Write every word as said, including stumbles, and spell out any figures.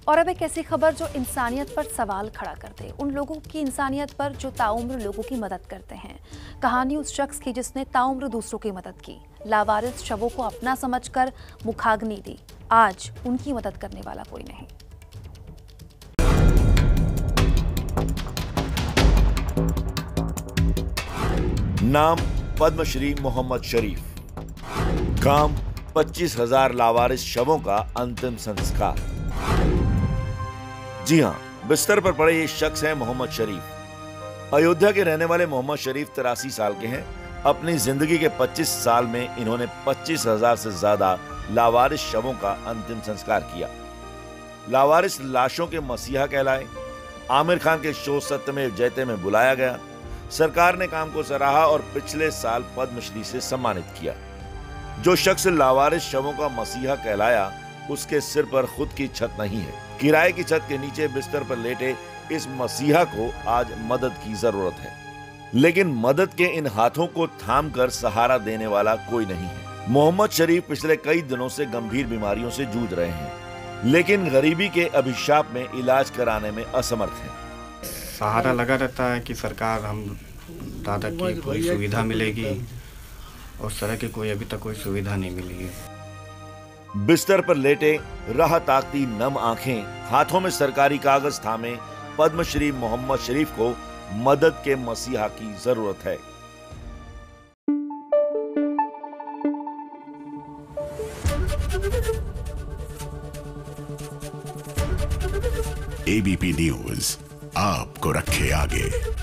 और अब एक ऐसी खबर जो इंसानियत पर सवाल खड़ा कर दे, उन लोगों की इंसानियत पर जो ताउम्र लोगों की मदद करते हैं। कहानी उस शख्स की जिसने ताउम्र दूसरों की मदद की, लावारिस शवों को अपना समझकर मुखाग्नि दी। आज उनकी मदद करने वाला कोई नहीं। नाम पद्मश्री मोहम्मद शरीफ, काम पच्चीस हजार लावारिस शवों का अंतिम संस्कार। जी हां, बिस्तर पर पड़े ये शख्स हैं मोहम्मद शरीफ। अयोध्या के रहने वाले मोहम्मद शरीफ तिरासी साल के हैं। अपनी जिंदगी के पच्चीस साल में इन्होंने पच्चीस हजार से ज्यादा लावारिस शवों का अंतिम संस्कार किया। लावारिस लाशों के मसीहा कहलाए। आमिर खान के शो सत्यमेव जयते में बुलाया गया। सरकार ने काम को सराहा और पिछले साल पद्मश्री से सम्मानित किया। जो शख्स लावारिस शवों का मसीहा कहलाया, उसके सिर पर खुद की छत नहीं है। किराए की छत के नीचे बिस्तर पर लेटे इस मसीहा को आज मदद की जरूरत है, लेकिन मदद के इन हाथों को थाम कर सहारा देने वाला कोई नहीं है। मोहम्मद शरीफ पिछले कई दिनों से गंभीर बीमारियों से जूझ रहे हैं, लेकिन गरीबी के अभिशाप में इलाज कराने में असमर्थ हैं। सहारा लगा रहता है कि सरकार हम दादा की कोई सुविधा मिलेगी, उस तरह की कोई अभी तक कोई सुविधा नहीं मिली है। बिस्तर पर लेटे राह ताकती नम आंखें, हाथों में सरकारी कागज थामे पद्मश्री मोहम्मद शरीफ को मदद के मसीहा की जरूरत है। एबीपी न्यूज आपको रखे आगे।